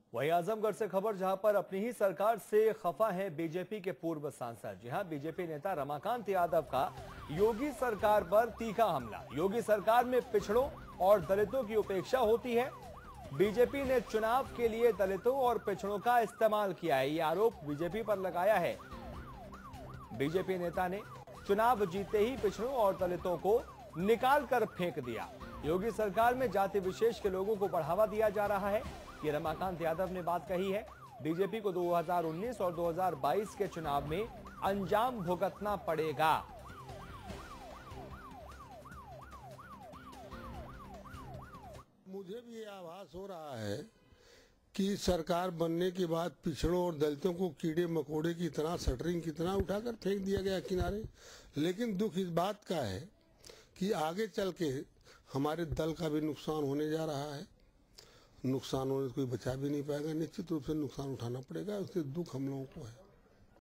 वहीं आजमगढ़ से खबर, जहां पर अपनी ही सरकार से खफा है बीजेपी के पूर्व सांसद। जी हां, बीजेपी नेता रमाकांत यादव का योगी सरकार पर तीखा हमला। योगी सरकार में पिछड़ों और दलितों की उपेक्षा होती है। बीजेपी ने चुनाव के लिए दलितों और पिछड़ों का इस्तेमाल किया है, यह आरोप बीजेपी पर लगाया है। बीजेपी नेता ने चुनाव जीते ही पिछड़ों और दलितों को निकाल कर फेंक दिया। योगी सरकार में जाति विशेष के लोगों को बढ़ावा दिया जा रहा है, ये रमाकांत यादव ने बात कही है। बीजेपी को 2019 और 2022 के चुनाव में अंजाम भुगतना पड़ेगा। मुझे भी ये आभास हो रहा है कि सरकार बनने के बाद पिछड़ों और दलितों को कीड़े मकोड़े की तरह, शटरिंग की तरह उठाकर फेंक दिया गया किनारे। लेकिन दुख इस बात का है कि आगे चल के हमारे दल का भी नुकसान होने जा रहा है। नुकसान होने से कोई बचा भी नहीं पाएगा, निश्चित रूप से नुकसान उठाना पड़ेगा, उससे दुख हम लोगों को है।